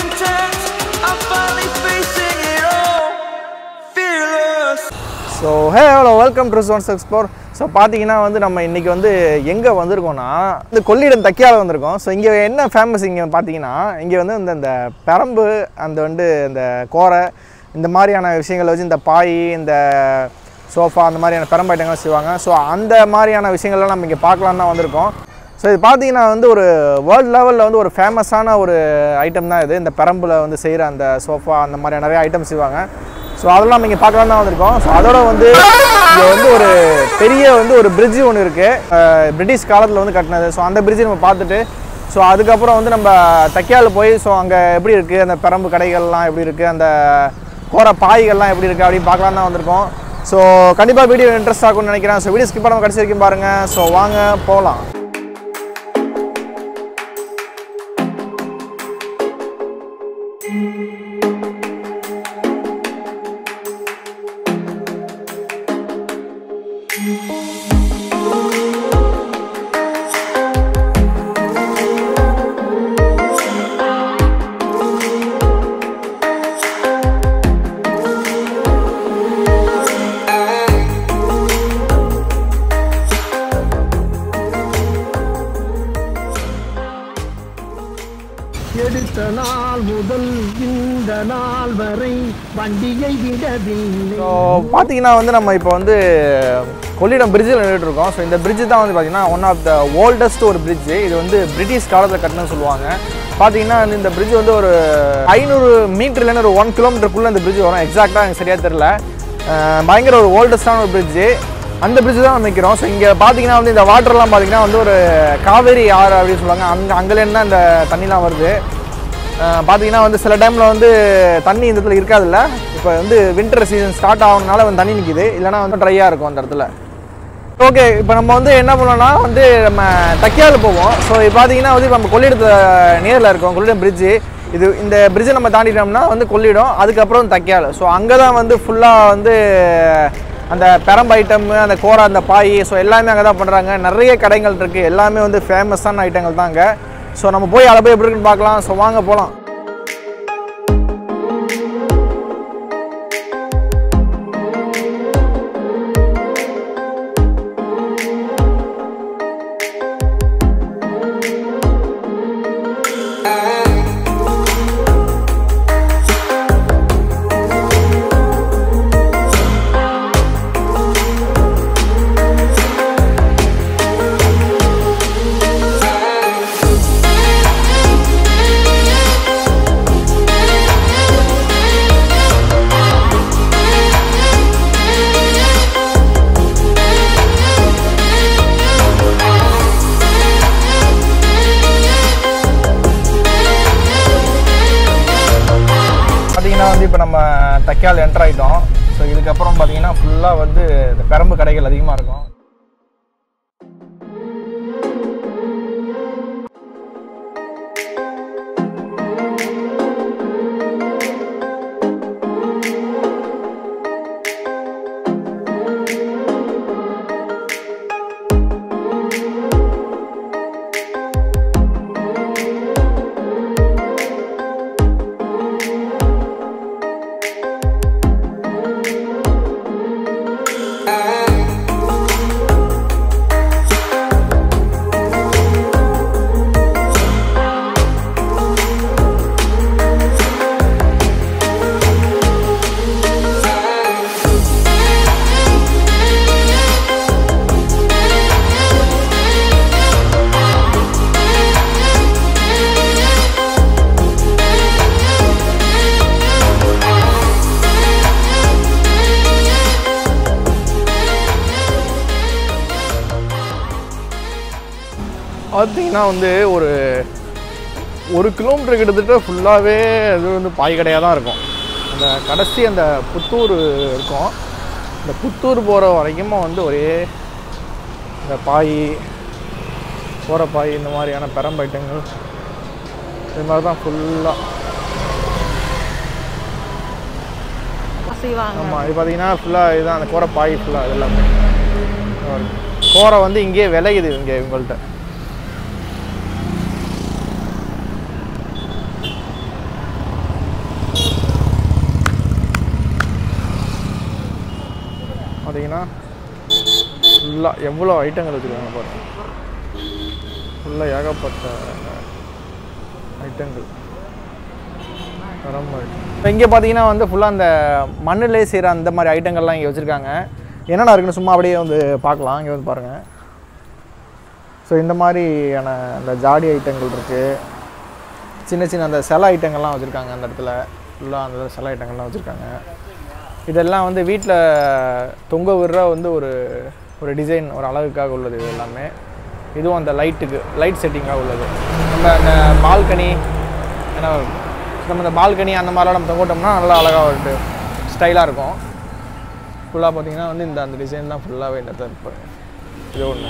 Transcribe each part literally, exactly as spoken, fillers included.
content. I'm finally facing it all, fearless. So hey hello, welcome to Rizwan Explore. So பாத்தீங்கன்னா வந்து நம்ம இன்னைக்கு வந்து எங்க வந்திருக்கோம்னா இந்த கொள்ளிடம் தக்கியால வந்திருக்கோம். ஸோ இங்கே என்ன ஃபேமஸ் இங்கே பார்த்தீங்கன்னா இங்கே வந்து இந்த இந்த பெரம்பு அந்த வந்து இந்த கோரை இந்த மாதிரியான விஷயங்களை வச்சு இந்த பாய் இந்த சோஃபா அந்த மாதிரியான பெரம்பு ஐட்டங்கள் செய்வாங்க. ஸோ அந்த மாதிரியான விஷயங்கள்லாம் நம்ம இங்கே பார்க்கலான்னு தான் வந்திருக்கோம். ஸோ இது பார்த்தீங்கன்னா வந்து ஒரு வேர்ல்டு லெவலில் வந்து ஒரு ஃபேமஸான ஒரு ஐட்டம் தான் இது. இந்த பெரம்பில் வந்து செய்கிற அந்த சோஃபா அந்த மாதிரி நிறைய ஐட்டம் செய்வாங்க. ஸோ அதெல்லாம் நம்ம இங்கே பார்க்கலாம் தான் வந்திருக்கோம். ஸோ அதோட வந்து இங்கே வந்து ஒரு பெரிய வந்து ஒரு பிரிட்ஜு ஒன்று இருக்குது, பிரிட்டிஷ் காலத்தில் வந்து கட்டினது. ஸோ அந்த பிரிட்ஜை நம்ம பார்த்துட்டு ஸோ அதுக்கப்புறம் வந்து நம்ம தக்கியால் போய் ஸோ அங்கே எப்படி இருக்குது அந்த பெரம்பு கடைகள்லாம் எப்படி இருக்குது, அந்த கோர பாய்கள்லாம் எப்படி இருக்குது அப்படின்னு பார்க்கலாம் தான் வந்திருக்கோம். ஸோ கண்டிப்பாக வீடியோ இன்ட்ரெஸ்ட் ஆகும்னு நினைக்கிறேன். ஸோ வீடியோ ஸ்கிப் பண்ணாமல் கடைசி வரைக்கும் பாருங்கள். ஸோ வாங்க போகலாம். எடுத்த நாள் முதல் இந்த நாள் வரை வண்டியை விடவில்லை. ஸோ பார்த்தீங்கன்னா வந்து நம்ம இப்போ வந்து கொள்ளிடம் பிரிட்ஜில் நின்றுட்டு இருக்கோம். ஸோ இந்த பிரிட்ஜு தான் வந்து பார்த்தீங்கன்னா ஒன் ஆஃப் த ஓல்டஸ்ட் ஒரு பிரிட்ஜு. இது வந்து பிரிட்டிஷ் காலத்தில் கட்டணும்னு சொல்லுவாங்க. பார்த்தீங்கன்னா இந்த பிரிட்ஜ் வந்து ஒரு ஐநூறு மீட்டர்லேருந்து ஒரு ஒன் கிலோமீட்டருக்குள்ளே இந்த பிரிட்ஜ் வரும். எக்ஸாக்டாக எனக்கு சரியாக தெரில. பயங்கர ஒரு ஓல்டஸ்டான ஒரு பிரிட்ஜு. அந்த பிரிட்ஜ் தான் நம்ம நிற்கிறோம். ஸோ இங்கே பார்த்தீங்கன்னா வந்து இந்த வாட்டர்லாம் பார்த்தீங்கன்னா வந்து ஒரு காவேரி ஆறு அப்படின்னு சொல்லுவாங்க. அங்கே அங்கேலேருந்து தான் இந்த தண்ணிலாம் வருது. பார்த்தீங்கன்னா வந்து சில டைமில் வந்து தண்ணி இந்த இடத்துல இருக்காதுல்ல. இப்போ வந்து வின்டர் சீசன் ஸ்டார்ட் ஆகணுனால வந்து தண்ணி நிற்கிது, இல்லைனா வந்து ட்ரையாக இருக்கும் அந்த இடத்துல. ஓகே, இப்போ நம்ம வந்து என்ன பண்ணோம்னா வந்து நம்ம தக்கியால் போவோம். ஸோ இப்போ பார்த்தீங்கன்னா வந்து இப்போ நம்ம கொள்ளிடத்தை நேரில் இருக்கோம், கொள்ளிடம் பிரிட்ஜு. இது இந்த பிரிட்ஜை நம்ம தாண்டிட்டோம்னா வந்து கொள்ளிடம், அதுக்கப்புறம் தக்கியால். ஸோ அங்கே தான் வந்து ஃபுல்லாக வந்து அந்த பெரம்பு ஐட்டம், அந்த கோரா, அந்த பாய், ஸோ எல்லாமே அங்கே தான் பண்ணுறாங்க. நிறைய கடைகள் இருக்குது, எல்லாமே வந்து ஃபேமஸான ஐட்டங்கள் தான் அங்கே. ஸோ நம்ம போய் அதை போய் எப்படி இருக்குன்னு பார்க்கலாம். ஸோ வாங்க போகலாம். வந்து இப்போ நம்ம தக்கியால் என்டர் ஆகிட்டோம். ஸோ இதுக்கப்புறம் பார்த்தீங்கன்னா ஃபுல்லாக வந்து இந்த பெரம்பு கடைகள் அதிகமாக இருக்கும். பார்த்தீங்கன்னா வந்து ஒரு ஒரு கிலோமீட்டர் கிட்டத்தட்ட ஃபுல்லாகவே இது வந்து பாய் கடையாக தான் இருக்கும். அந்த கடைசி அந்த புத்தூர் இருக்கும், இந்த புத்தூர் போகிற வரைக்கும் வந்து ஒரே இந்த பாய், கோரப்பாய், இந்த மாதிரியான பெரம்பு ஐட்டங்கள் இது மாதிரி தான் ஃபுல்லாக. ஆமாம், இது பார்த்தீங்கன்னா ஃபுல்லாக இதுதான் அந்த கோரப்பாய் ஃபுல்லாக எல்லாமே. கோரை வந்து இங்கேயே விளையுது இங்கே இவங்கள்ட்ட. பார்த்தீங்கன்னா ஃபுல்லாக எவ்வளோ ஐட்டங்கள் வச்சுருக்காங்க பாருங்கள். ஃபுல்லாக ஏகப்பட்ட ஐட்டங்கள் ரொம்ப. இங்கே பார்த்தீங்கன்னா வந்து ஃபுல்லாக அந்த மண்ணிலே செய்கிற அந்த மாதிரி ஐட்டங்கள்லாம் இங்கே வச்சுருக்காங்க. என்னென்ன இருக்குன்னு சும்மா அப்படியே வந்து பார்க்கலாம். இங்கே வந்து பாருங்கள். ஸோ இந்த மாதிரியான அந்த ஜாடி ஐட்டங்கள் இருக்குது. சின்ன சின்ன அந்த சில ஐட்டங்கள்லாம் வச்சுருக்காங்க. அந்த இடத்துல ஃபுல்லாக அந்த சில ஐட்டங்கள்லாம் வச்சுருக்காங்க. இதெல்லாம் வந்து வீட்டில் தொங்க விடுற வந்து ஒரு ஒரு டிசைன், ஒரு அழகுக்காக உள்ளது. இது எல்லாமே இதுவும் அந்த லைட்டுக்கு லைட் செட்டிங்காக உள்ளது. நம்ம அந்த பால்கனி ஏன்னா நம்ம இந்த பால்கனி அந்த மாதிரிலாம் நம்ம தொங்கோட்டோம்னா நல்லா அழகாக ஒரு ஸ்டைலாக இருக்கும். ஃபுல்லாக பார்த்தீங்கன்னா வந்து இந்த அந்த டிசைன் தான் ஃபுல்லாகவே இந்த இடத்துல இருப்பாங்க. இது ஒன்று.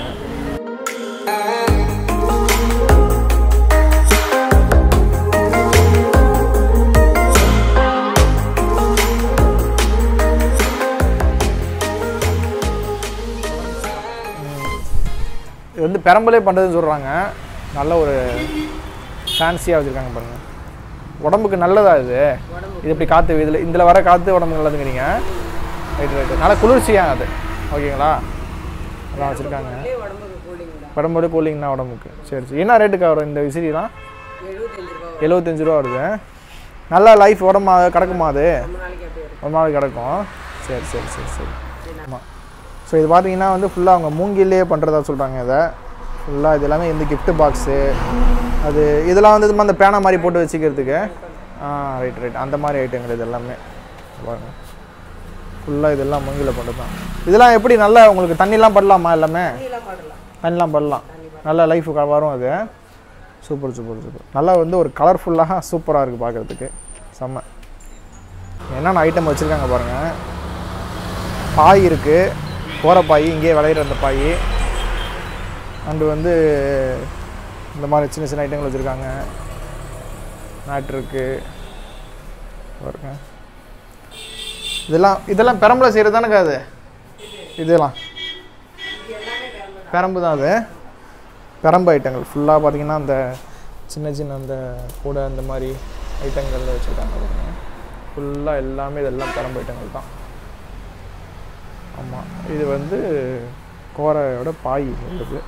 இது வந்து பெரம்பலே பண்ணுறதுன்னு சொல்கிறாங்க. நல்ல ஒரு ஃபேன்சியாக வச்சுருக்காங்க பாருங்கள். உடம்புக்கு நல்லதா இது? இது இப்படி காற்று இதில் இதில் வர காற்று உடம்புக்கு நல்லதுங்கிறீங்க. Right right. நல்லா குளிர்ச்சியாக அது ஓகேங்களா? அதான் வச்சுருக்காங்க. உடம்போட கூலிங் தான் உடம்புக்கு. சரி சரி. என்ன ரேட்டுக்கு வரும் இந்த விசிறிலாம்? எழுபத்தஞ்சு ரூபா வருது. நல்லா லைஃப் உடம்பு கிடக்குமா? அது ரொம்ப நாளைக்கு கிடக்கும். சரி சரி சரி சரி. ஆமாம். ஸோ இது பார்த்தீங்கன்னா வந்து ஃபுல்லாக அவங்க மூங்கிலே பண்ணுறதா சொல்கிறாங்க. இதை ஃபுல்லாக இது எல்லாமே இந்த கிஃப்ட் பாக்ஸு அது இதெல்லாம் வந்து இது அந்த பேனா மாதிரி போட்டு வச்சுக்கிறதுக்கு. ஆ ரைட் ரைட். அந்த மாதிரி ஐட்டங்கள் இது எல்லாமே பாருங்கள். ஃபுல்லாக இதெல்லாம் மூங்கில பண்ணுறது தான். இதெல்லாம் எப்படி நல்லா உங்களுக்கு தண்ணிலாம் படலாமா? எல்லாமே தண்ணிலாம் படலாம். நல்லா லைஃப் வரும் அது. Super super super. நல்லா வந்து ஒரு கலர்ஃபுல்லாக சூப்பராக இருக்குது பார்க்குறதுக்கு. செம்ம. என்னென்ன ஐட்டம் வச்சுருக்காங்க பாருங்கள். பாய் இருக்குது, போகிற பாய், இங்கேயே விளையிற அந்த பாய். அண்டு வந்து இந்த மாதிரி சின்ன சின்ன ஐட்டங்கள் வச்சுருக்காங்க. மேட் இருக்குது பாருங்க. இதெல்லாம் இதெல்லாம் பெரம்பில் செய்கிறது தானேக்கா? அது இதெல்லாம் பெரம்பு தான். அது பெரம்பு ஐட்டங்கள் ஃபுல்லாக பார்த்தீங்கன்னா அந்த சின்ன சின்ன அந்த கூடை அந்த மாதிரி ஐட்டங்கள் வச்சுருக்காங்க பாருங்க. ஃபுல்லாக எல்லாமே இதெல்லாம் பெரம்பு ஐட்டங்கள் தான். ஆமாம். இது வந்து கோரையோட பாய் உள்ளது.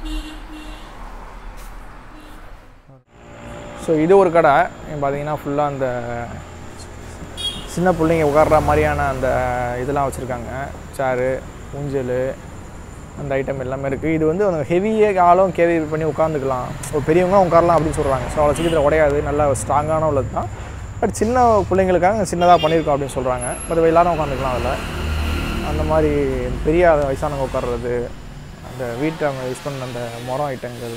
ஸோ இது ஒரு கடை. பார்த்தீங்கன்னா ஃபுல்லாக அந்த சின்ன பிள்ளைங்க உட்கார்ற மாதிரியான அந்த இதெல்லாம் வச்சுருக்காங்க. சேரு, ஊஞ்சல், அந்த ஐட்டம் எல்லாமே இருக்குது. இது வந்து அந்த ஹெவியாக ஆளும் கேரி பண்ணி உட்காந்துக்கலாம். ஒரு பெரியவங்க உட்காரலாம் அப்படின்னு சொல்கிறாங்க. ஸோ அவ்வளோ சீக்கிரத்தில் உடையாது. நல்லா ஸ்ட்ராங்கான உள்ளது தான். பட் சின்ன பிள்ளைங்களுக்காக சின்னதாக பண்ணியிருக்கோம் அப்படின்னு சொல்கிறாங்க. பட் எல்லோரும் உட்காந்துக்கலாம் அதில். அந்த மாதிரி பெரிய வயசானவங்க உட்கார்றது, அந்த வீட்டை அவங்க யூஸ் பண்ண அந்த மரம் ஐட்டங்கள்.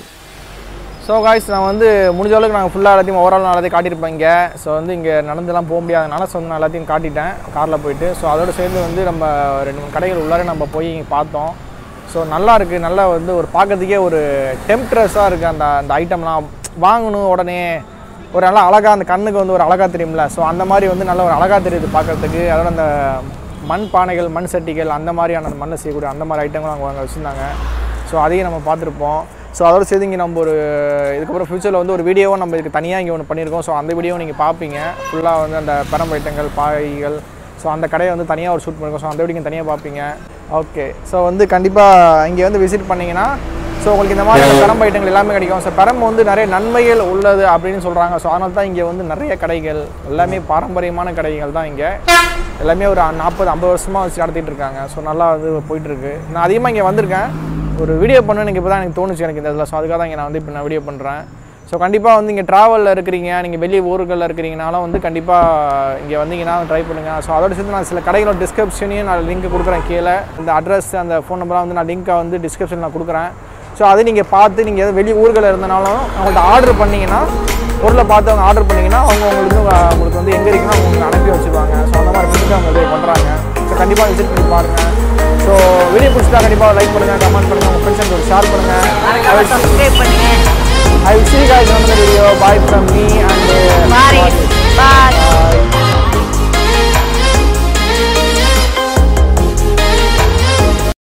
ஸோ காய்ஸ், நான் வந்து முடிஞ்ச அளவுக்கு நாங்கள் ஃபுல்லாக எல்லாத்தையும் ஓவரால் நான் எல்லாத்தையும் காட்டியிருப்பேன் இங்கே. ஸோ வந்து இங்கே நடந்துலாம் போக முடியாதனால ஸோ வந்து நான் எல்லாத்தையும் காட்டிட்டேன் காரில் போயிட்டு. ஸோ அதோடு சேர்ந்து வந்து நம்ம ரெண்டு மூணு கடைகள் உள்ளார நம்ம போய் இங்கே பார்த்தோம். ஸோ நல்லா இருக்குது. நல்லா வந்து ஒரு பார்க்கறதுக்கே ஒரு டெம்ப்ட்ரஸாக இருக்குது. அந்த அந்த ஐட்டம்லாம் வாங்கணும் உடனே ஒரு நல்லா அழகாக அந்த கண்ணுக்கு வந்து ஒரு அழகாக தெரியும்ல. ஸோ அந்த மாதிரி வந்து நல்ல ஒரு அழகாக தெரியுது பார்க்குறதுக்கு. அதோட அந்த மண் பானைகள், மண் சட்டிகள், அந்த மாதிரியான அந்த மண்ணை செய்யக்கூடிய அந்த மாதிரி ஐட்டங்களும் அங்கே அங்கே வச்சுருந்தாங்க. ஸோ அதையும் நம்ம பார்த்துருப்போம். ஸோ அதோடு சேர்த்து இங்கே நம்ம ஒரு இதுக்கப்புறம் ஃப்யூச்சரில் வந்து ஒரு வீடியோவும் நம்ம இதுக்கு தனியாக இங்கே ஒன்று பண்ணியிருக்கோம். ஸோ அந்த வீடியோவும் நீங்கள் பார்ப்பீங்க. ஃபுல்லாக வந்து அந்த பெரம்பு ஐட்டங்கள், பாய்கள், ஸோ அந்த கடையை வந்து தனியாக ஒரு ஷூட் பண்ணியிருக்கோம். ஸோ அந்த வீடியோ தனியாக பார்ப்பீங்க. ஓகே. ஸோ வந்து கண்டிப்பாக இங்கே வந்து விசிட் பண்ணிங்கன்னா ஸோ உங்களுக்கு இந்த மாதிரி பெரம்பு ஐட்டங்கள் எல்லாமே கிடைக்கும். ஸோ பெரம்பு வந்து நிறைய நன்மைகள் உள்ளது அப்படின்னு சொல்கிறாங்க. ஸோ அதனால தான் இங்கே வந்து நிறைய கடைகள் எல்லாமே பாரம்பரியமான கடைகள் தான். இங்கே எல்லாமே ஒரு நாற்பது ஐம்பது வருஷமாக வச்சு நடத்திட்டு இருக்காங்க. ஸோ நல்லா வந்து போயிட்டுருக்கு. நான் அதிகமாக இங்கே வந்திருக்கேன். ஒரு வீடியோ பண்ண எனக்கு இப்போ தான் எனக்கு தோணுச்சு எனக்கு இந்த இதில். ஸோ அதுக்காக தான் இங்கே நான் வந்து இப்போ நான் வீடியோ பண்ணுறேன். ஸோ கண்டிப்பாக வந்து இங்கே ட்ராவலில் இருக்கிறீங்க, நீங்கள் வெளியே ஊர்களில் இருக்கிறீங்கனாலும் வந்து கண்டிப்பாக இங்கே வந்தீங்கன்னா ட்ரை பண்ணுங்கள். ஸோ அதோட சேர்த்து நான் சில கடைகளோட டிஸ்கிரிப்ஷனையும் நான் லிங்க் கொடுக்குறேன் கீழே. இந்த அட்ரஸ், அந்த ஃபோன் நம்பராக வந்து நான் லிங்க்கை வந்து டிஸ்கிரிப்ஷனில் நான் கொடுக்குறேன். ஸோ அதை நீங்கள் பார்த்து நீங்கள் எதாவது வெளியே ஊர்களில் இருந்தனாலும் அவங்கள்ட்ட ஆர்டர் பண்ணிங்கன்னா, பொருளை பார்த்து அவங்க ஆர்டர் பண்ணிங்கன்னா அவங்க உங்களுக்கு உங்களுக்கு வந்து எங்கே இருக்குன்னா உங்களுக்கு அனுப்பி வச்சுருவாங்க. ஸோ அந்த மாதிரி பண்ணிட்டு அவங்க இது பண்ணுறாங்க. ஸோ கண்டிப்பாக விசிட் பண்ணி பாருங்கள். ஸோ வீடியோ பிடிச்சிட்டா கண்டிப்பாக லைக் பண்ணுங்கள், கமெண்ட் பண்ணுங்கள், உங்கள் ஃப்ரெண்ட்ஸ் ஷேர் பண்ணுங்கள். சப்ஸ்கிரைப் பண்ணுங்க. I will see you guys in another video. Bye from me and uh, Bye. Bye.